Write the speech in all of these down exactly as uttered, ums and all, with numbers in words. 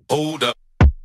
Hold up.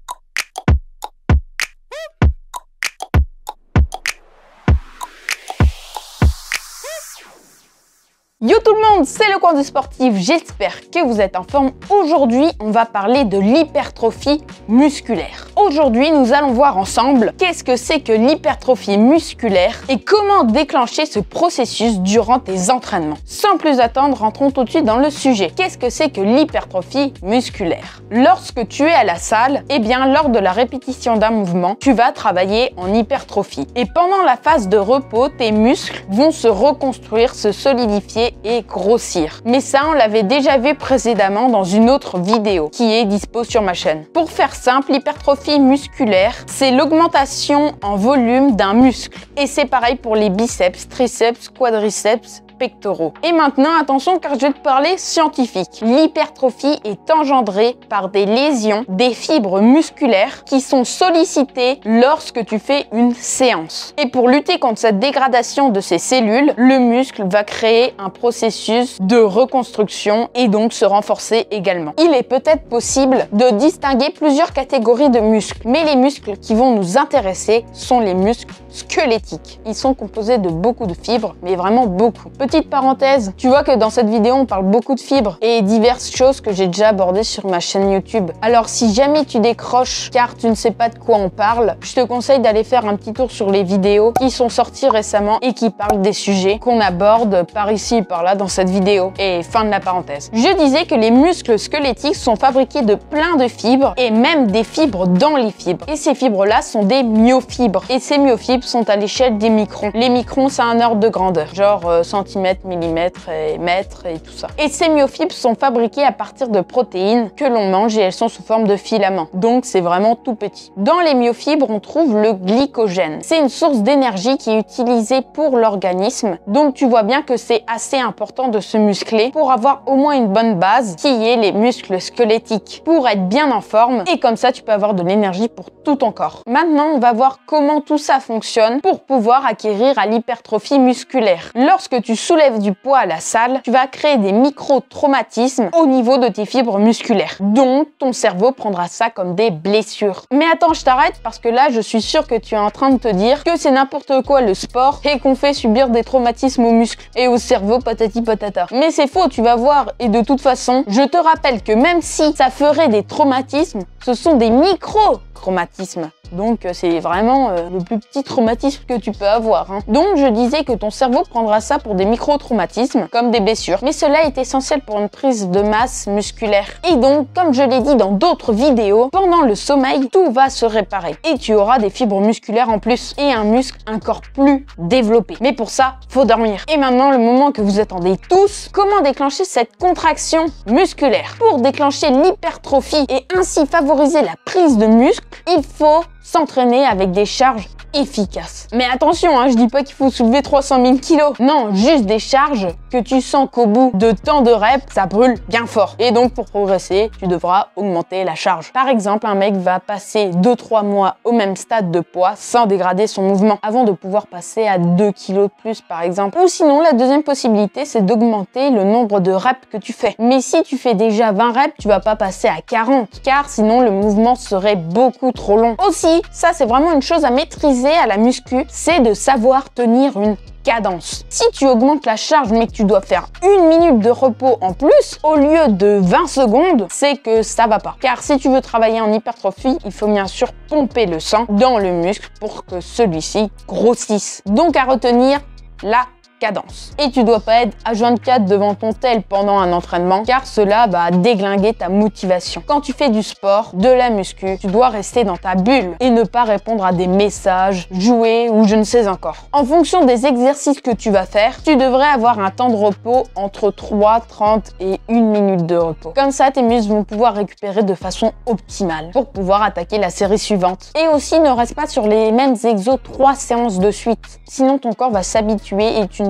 Yo tout le monde, c'est le coin du sportif, j'espère que vous êtes en forme. Aujourd'hui, on va parler de l'hypertrophie musculaire. Aujourd'hui, nous allons voir ensemble qu'est-ce que c'est que l'hypertrophie musculaire et comment déclencher ce processus durant tes entraînements. Sans plus attendre, rentrons tout de suite dans le sujet. Qu'est-ce que c'est que l'hypertrophie musculaire? Lorsque tu es à la salle, eh bien lors de la répétition d'un mouvement, tu vas travailler en hypertrophie. Et pendant la phase de repos, tes muscles vont se reconstruire, se solidifier et grossir. Mais ça, on l'avait déjà vu précédemment dans une autre vidéo qui est dispo sur ma chaîne. Pour faire simple, l'hypertrophie musculaire, c'est l'augmentation en volume d'un muscle. Et c'est pareil pour les biceps, triceps, quadriceps, pectoraux. Et maintenant, attention car je vais te parler scientifique. L'hypertrophie est engendrée par des lésions des fibres musculaires qui sont sollicitées lorsque tu fais une séance. Et pour lutter contre cette dégradation de ces cellules, le muscle va créer un processus de reconstruction et donc se renforcer également. Il est peut-être possible de distinguer plusieurs catégories de muscles, mais les muscles qui vont nous intéresser sont les muscles squelettiques. Ils sont composés de beaucoup de fibres, mais vraiment beaucoup. Petite parenthèse, tu vois que dans cette vidéo, on parle beaucoup de fibres et diverses choses que j'ai déjà abordées sur ma chaîne YouTube. Alors si jamais tu décroches car tu ne sais pas de quoi on parle, je te conseille d'aller faire un petit tour sur les vidéos qui sont sorties récemment et qui parlent des sujets qu'on aborde par ici et par là dans cette vidéo. Et fin de la parenthèse. Je disais que les muscles squelettiques sont fabriqués de plein de fibres et même des fibres dans les fibres. Et ces fibres-là sont des myofibres. Et ces myofibres sont à l'échelle des microns. Les microns, c'est un ordre de grandeur, genre euh, centimètres, millimètres et mètres et tout ça. Et ces myofibres sont fabriquées à partir de protéines que l'on mange et elles sont sous forme de filaments. Donc c'est vraiment tout petit. Dans les myofibres, on trouve le glycogène. C'est une source d'énergie qui est utilisée pour l'organisme. Donc tu vois bien que c'est assez important de se muscler pour avoir au moins une bonne base qui est les muscles squelettiques pour être bien en forme et comme ça tu peux avoir de l'énergie pour tout ton corps. Maintenant, on va voir comment tout ça fonctionne pour pouvoir acquérir à l'hypertrophie musculaire. Lorsque tu soulèves du poids à la salle, tu vas créer des micro-traumatismes au niveau de tes fibres musculaires. Donc, ton cerveau prendra ça comme des blessures. Mais attends, je t'arrête parce que là, je suis sûre que tu es en train de te dire que c'est n'importe quoi le sport et qu'on fait subir des traumatismes aux muscles et au cerveau patati patata. Mais c'est faux, tu vas voir. Et de toute façon, je te rappelle que même si ça ferait des traumatismes, ce sont des micro-traumatismes. Donc c'est vraiment euh, le plus petit traumatisme que tu peux avoir. Hein. Donc je disais que ton cerveau prendra ça pour des micro-traumatismes, comme des blessures. Mais cela est essentiel pour une prise de masse musculaire. Et donc, comme je l'ai dit dans d'autres vidéos, pendant le sommeil, tout va se réparer. Et tu auras des fibres musculaires en plus. Et un muscle encore plus développé. Mais pour ça, faut dormir. Et maintenant, le moment que vous attendez tous, comment déclencher cette contraction musculaire? Pour déclencher l'hypertrophie et ainsi favoriser la prise de muscle, il faut s'entraîner avec des charges efficaces. Mais attention, hein, je dis pas qu'il faut soulever trois cent mille kilos. Non, juste des charges que tu sens qu'au bout de tant de reps, ça brûle bien fort. Et donc, pour progresser, tu devras augmenter la charge. Par exemple, un mec va passer deux trois mois au même stade de poids sans dégrader son mouvement avant de pouvoir passer à deux kilos de plus, par exemple. Ou sinon, la deuxième possibilité, c'est d'augmenter le nombre de reps que tu fais. Mais si tu fais déjà vingt reps, tu vas pas passer à quarante, car sinon, le mouvement serait beaucoup trop long. Aussi, ça, c'est vraiment une chose à maîtriser à la muscu, c'est de savoir tenir une cadence. Si tu augmentes la charge mais que tu dois faire une minute de repos en plus au lieu de vingt secondes, c'est que ça va pas. Car si tu veux travailler en hypertrophie, il faut bien sûr pomper le sang dans le muscle pour que celui-ci grossisse. Donc à retenir la cadence. Et tu dois pas être H vingt-quatre devant ton tel pendant un entraînement car cela va déglinguer ta motivation. Quand tu fais du sport, de la muscu, tu dois rester dans ta bulle et ne pas répondre à des messages, jouer ou je ne sais encore. En fonction des exercices que tu vas faire, tu devrais avoir un temps de repos entre trois, trente et une minute de repos. Comme ça, tes muscles vont pouvoir récupérer de façon optimale pour pouvoir attaquer la série suivante. Et aussi, ne reste pas sur les mêmes exos trois séances de suite. Sinon, ton corps va s'habituer et tu ne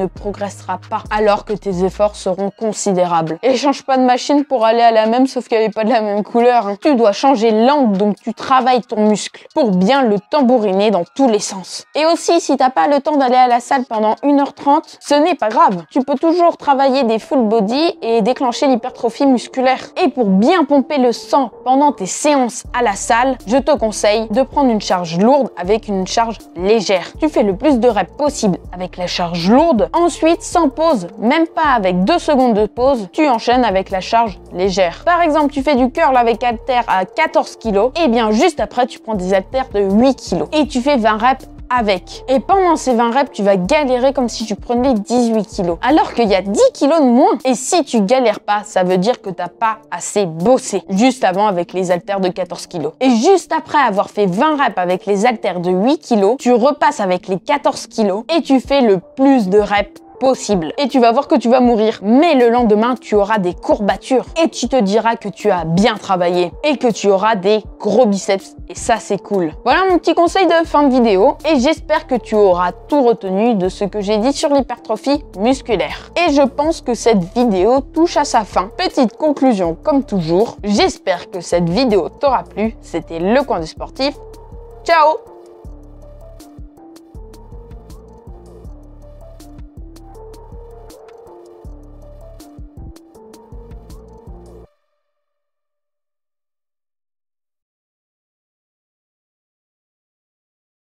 ne progresseras pas alors que tes efforts seront considérables. Et change pas de machine pour aller à la même sauf qu'elle n'est pas de la même couleur. Hein. Tu dois changer l'angle dont tu travailles ton muscle pour bien le tambouriner dans tous les sens. Et aussi, si t'as pas le temps d'aller à la salle pendant une heure trente, ce n'est pas grave. Tu peux toujours travailler des full body et déclencher l'hypertrophie musculaire. Et pour bien pomper le sang pendant tes séances à la salle, je te conseille de prendre une charge lourde avec une charge légère. Tu fais le plus de reps possible avec la charge lourde. Ensuite, sans pause, même pas avec deux secondes de pause, tu enchaînes avec la charge légère. Par exemple, tu fais du curl avec haltère à quatorze kilos, et bien juste après, tu prends des haltères de huit kilos et tu fais vingt reps avec. Et pendant ces vingt reps, tu vas galérer comme si tu prenais dix-huit kilos. Alors qu'il y a dix kilos de moins. Et si tu galères pas, ça veut dire que t'as pas assez bossé. Juste avant avec les haltères de quatorze kilos. Et juste après avoir fait vingt reps avec les haltères de huit kilos, tu repasses avec les quatorze kilos et tu fais le plus de reps possible. Et tu vas voir que tu vas mourir. Mais le lendemain, tu auras des courbatures et tu te diras que tu as bien travaillé et que tu auras des gros biceps. Et ça, c'est cool. Voilà mon petit conseil de fin de vidéo et j'espère que tu auras tout retenu de ce que j'ai dit sur l'hypertrophie musculaire. Et je pense que cette vidéo touche à sa fin. Petite conclusion comme toujours. J'espère que cette vidéo t'aura plu. C'était Le Coin du Sportif. Ciao!